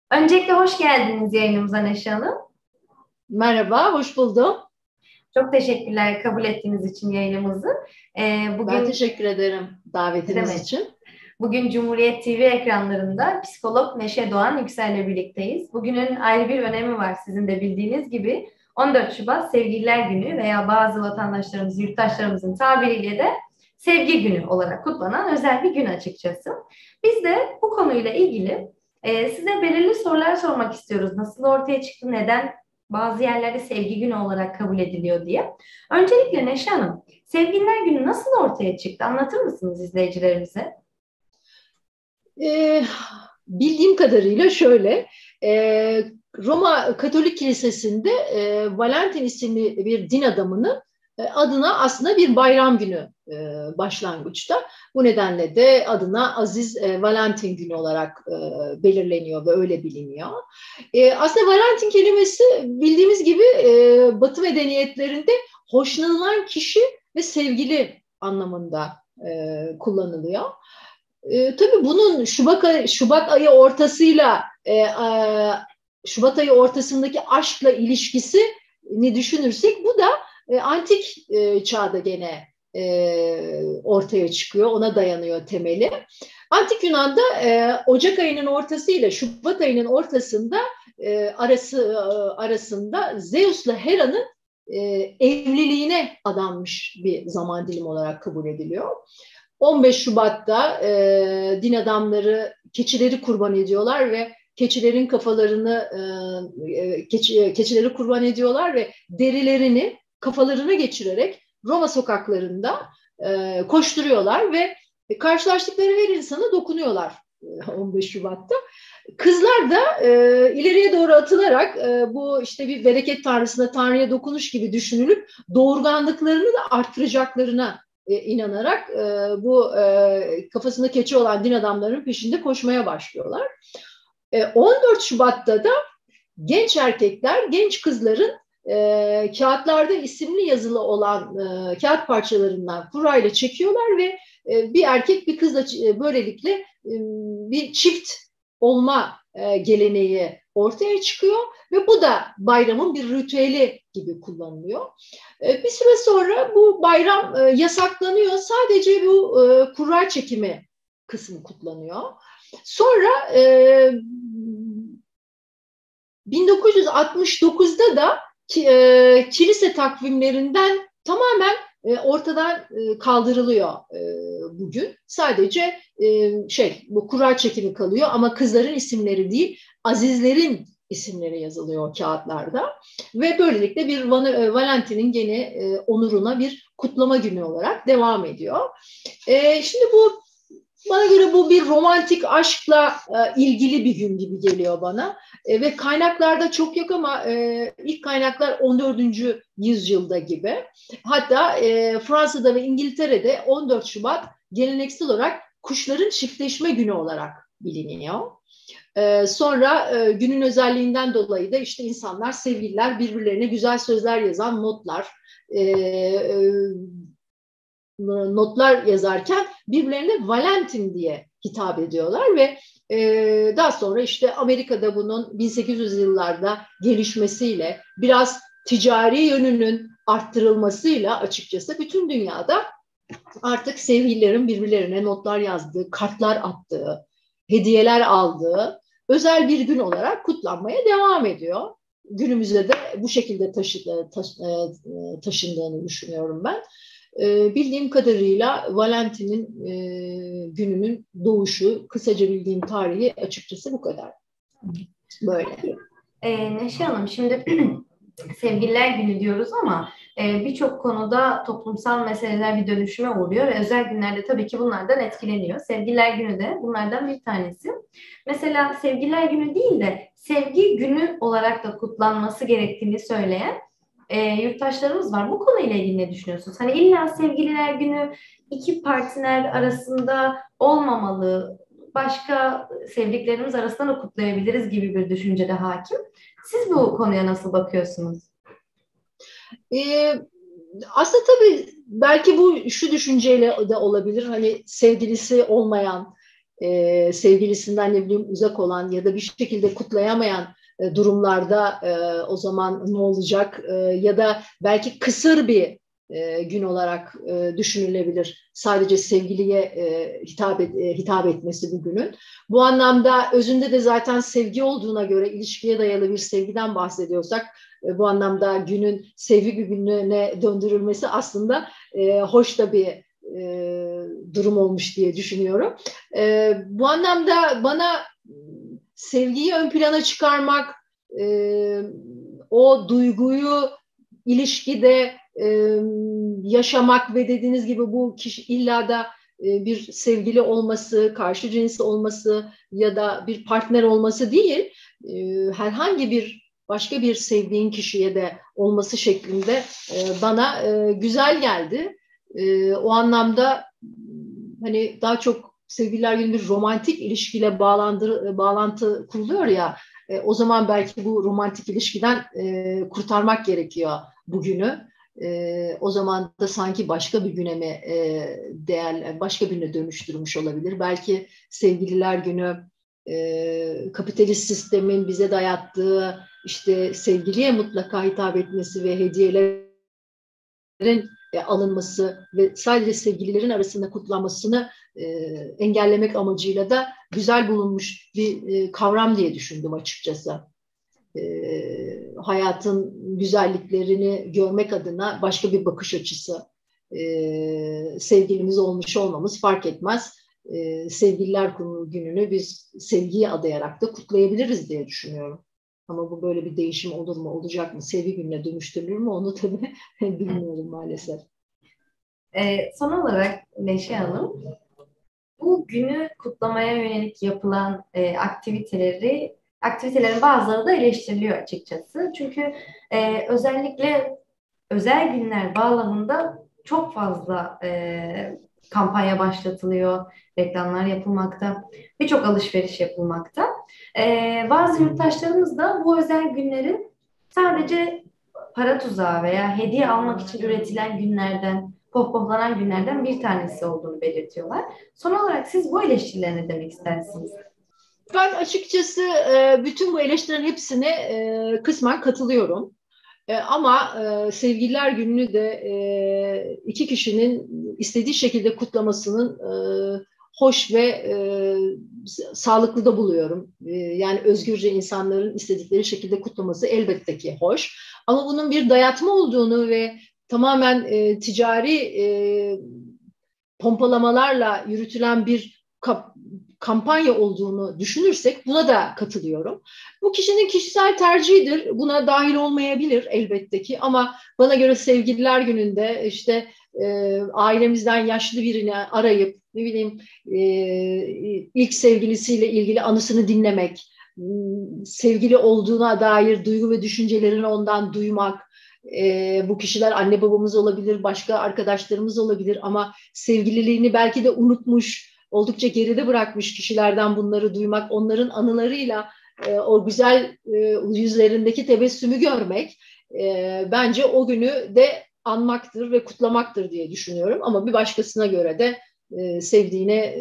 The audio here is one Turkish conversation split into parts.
Öncelikle hoş geldiniz yayınımıza Neşe Hanım. Merhaba, hoş buldum. Çok teşekkürler kabul ettiğiniz için yayınımızı. Ben Bugün teşekkür ederim ne davetiniz demek? için. Bugün Cumhuriyet TV ekranlarında psikolog Neşe Doğan Yüksel'le birlikteyiz. Bugünün ayrı bir önemi var sizin de bildiğiniz gibi. 14 Şubat Sevgililer Günü veya bazı vatandaşlarımız, yurttaşlarımızın tabiriyle de Sevgi Günü olarak kutlanan özel bir gün açıkçası. Biz de bu konuyla ilgili size belirli sorular sormak istiyoruz. Nasıl ortaya çıktı, neden bazı yerlerde Sevgi Günü olarak kabul ediliyor diye. Öncelikle Neşe Hanım, Sevgililer Günü nasıl ortaya çıktı? Anlatır mısınız izleyicilerimize? Ee, Bildiğim kadarıyla şöyle, Roma Katolik Kilisesi'nde Valentin isimli bir din adamının adına aslında bir bayram günü başlangıçta. Bu nedenle de adına Aziz Valentin günü olarak belirleniyor ve öyle biliniyor. Aslında Valentin kelimesi bildiğimiz gibi Batı medeniyetlerinde hoşlanılan kişi ve sevgili anlamında kullanılıyor. Tabii bunun Şubat ayı ortasıyla Şubat ayı ortasındaki aşkla ilişkisini düşünürsek bu da antik çağda gene ortaya çıkıyor. Ona dayanıyor temeli. Antik Yunan'da Ocak ayının ortası ile Şubat ayının ortasında arasında Zeus'la Hera'nın evliliğine adanmış bir zaman dilimi olarak kabul ediliyor. 15 Şubat'ta din adamları keçileri kurban ediyorlar ve keçilerin kafalarını keçileri kurban ediyorlar ve derilerini kafalarına geçirerek Roma sokaklarında koşturuyorlar ve karşılaştıkları her insana dokunuyorlar 15 Şubat'ta. Kızlar da ileriye doğru atılarak bu işte bir bereket tanrısına, Tanrı'ya dokunuş gibi düşünülüp doğurganlıklarını da arttıracaklarına inanarak bu kafasında keçi olan din adamlarının peşinde koşmaya başlıyorlar. 14 Şubat'ta da genç erkekler, genç kızların kağıtlarda isimli yazılı olan kağıt parçalarından kurayla çekiyorlar ve bir erkek bir kızla böylelikle bir çift olma geleneği ortaya çıkıyor ve bu da bayramın bir ritüeli gibi kullanılıyor. Bir süre sonra bu bayram yasaklanıyor. Sadece bu kura çekimi kısmı kutlanıyor. Sonra 1969'da da kilise takvimlerinden tamamen ortadan kaldırılıyor bugün. Sadece bu kura çekimi kalıyor ama kızların isimleri değil, azizlerin isimleri yazılıyor o kağıtlarda. Ve böylelikle bir Valentin'in gene onuruna bir kutlama günü olarak devam ediyor. Şimdi bana göre bu bir romantik aşkla ilgili bir gün gibi geliyor bana. Ve kaynaklarda çok yok ama ilk kaynaklar 14. yüzyılda gibi. Hatta Fransa'da ve İngiltere'de 14 Şubat geleneksel olarak kuşların çiftleşme günü olarak biliniyor. Sonra günün özelliğinden dolayı da işte insanlar, sevgililer birbirlerine güzel sözler yazan notlar yazarken birbirlerine Valentin diye hitap ediyorlar ve daha sonra işte Amerika'da bunun 1800 yıllarda gelişmesiyle biraz ticari yönünün arttırılmasıyla açıkçası bütün dünyada artık sevgililerin birbirlerine notlar yazdığı, kartlar attığı, hediyeler aldığı özel bir gün olarak kutlanmaya devam ediyor. Günümüzde de bu şekilde taşındığını düşünüyorum ben. Bildiğim kadarıyla Valentin'in gününün doğuşu, kısaca bildiğim tarihi açıkçası bu kadar. Böyle. Neşe Hanım, şimdi Sevgililer Günü diyoruz ama birçok konuda toplumsal meseleler bir dönüşüme uğruyor ve özel günlerde tabii ki bunlardan etkileniyor. Sevgililer Günü de bunlardan bir tanesi. Mesela Sevgililer Günü değil de Sevgi Günü olarak da kutlanması gerektiğini söyleyen yurttaşlarımız var. Bu konuyla ilgili ne düşünüyorsunuz? Hani illa Sevgililer Günü iki partner arasında olmamalı, başka sevdiklerimiz arasında da kutlayabiliriz gibi bir düşüncede hakim. Siz bu konuya nasıl bakıyorsunuz? Ee, Aslında tabii belki bu şu düşünceyle de olabilir. Hani sevgilisi olmayan sevgilisinden ne bileyim uzak olan ya da bir şekilde kutlayamayan durumlarda o zaman ne olacak? Ya da belki kısır bir gün olarak düşünülebilir. Sadece sevgiliye hitap etmesi bu günün. Bu anlamda özünde de zaten sevgi olduğuna göre ilişkiye dayalı bir sevgiden bahsediyorsak bu anlamda günün sevgi gününe döndürülmesi aslında hoş da bir durum olmuş diye düşünüyorum. Bu anlamda bana sevgiyi ön plana çıkarmak, o duyguyu ilişkide yaşamak ve dediğiniz gibi bu kişi illa da bir sevgili olması, karşı cinsi olması ya da bir partner olması değil, herhangi bir başka bir sevdiğin kişiye de olması şeklinde bana güzel geldi. O anlamda hani daha çok sevgililer günü bir romantik ilişkiyle bağlantı kuruluyor ya, o zaman belki bu romantik ilişkiden kurtarmak gerekiyor bugünü. O zaman da sanki başka bir güne mi başka birine dönüştürmüş olabilir. Belki sevgililer günü kapitalist sistemin bize dayattığı işte sevgiliye mutlaka hitap etmesi ve hediyelerin alınması ve sadece sevgililerin arasında kutlanmasını engellemek amacıyla da güzel bulunmuş bir kavram diye düşündüm açıkçası. Hayatın güzelliklerini görmek adına başka bir bakış açısı. Sevgilimiz olmuş olmamız fark etmez. Sevgililer gününü biz sevgiye adayarak da kutlayabiliriz diye düşünüyorum. Ama bu böyle bir değişim olur mu, olacak mı, sevgi gününe dönüştürülür mü onu tabii bilmiyorum maalesef. Son olarak Neşe Hanım, bu günü kutlamaya yönelik yapılan aktivitelerin bazıları da eleştiriliyor açıkçası. Çünkü özellikle özel günler bağlamında çok fazla kampanya başlatılıyor, reklamlar yapılmakta, birçok alışveriş yapılmakta. Bazı yurttaşlarımız da bu özel günlerin sadece para tuzağı veya hediye almak için üretilen günlerden, pohpohlanan günlerden bir tanesi olduğunu belirtiyorlar. Son olarak siz bu eleştirilere ne demek istersiniz? Ben açıkçası bütün bu eleştirilerin hepsine kısmen katılıyorum. Ama Sevgililer Günü'nü de iki kişinin istediği şekilde kutlamasının hoş ve sağlıklı da buluyorum. Yani özgürce insanların istedikleri şekilde kutlaması elbette ki hoş. Ama bunun bir dayatma olduğunu ve tamamen ticari pompalamalarla yürütülen bir kampanya olduğunu düşünürsek buna da katılıyorum. Bu kişinin kişisel tercihidir. Buna dahil olmayabilir elbette ki ama bana göre Sevgililer Günü'nde işte ailemizden yaşlı birini arayıp ne bileyim ilk sevgilisiyle ilgili anısını dinlemek, sevgili olduğuna dair duygu ve düşüncelerini ondan duymak, bu kişiler anne babamız olabilir, başka arkadaşlarımız olabilir ama sevgililiğini belki de unutmuş, oldukça geride bırakmış kişilerden bunları duymak, onların anılarıyla o güzel yüzlerindeki tebessümü görmek bence o günü de anmaktır ve kutlamaktır diye düşünüyorum. Ama bir başkasına göre de sevdiğine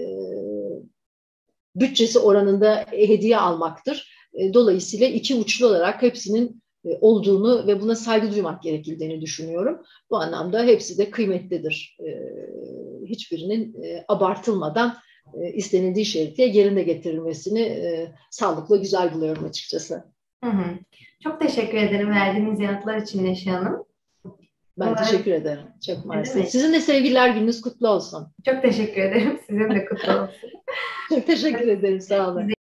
bütçesi oranında hediye almaktır. Dolayısıyla iki uçlu olarak hepsinin olduğunu ve buna saygı duymak gerekildiğini düşünüyorum. Bu anlamda hepsi de kıymetlidir. Hiçbirinin abartılmadan istenildiği şekilde yerine getirilmesini sağlıklı, güzel buluyorum açıkçası. Hı hı. Çok teşekkür ederim verdiğiniz yanıtlar için Neşe Hanım. Ben teşekkür ederim. Çok mersi. Evet. Sizin de Sevgililer Gününüz kutlu olsun. Çok teşekkür ederim. Sizin de kutlu olsun. Çok teşekkür ederim. Sağ olun.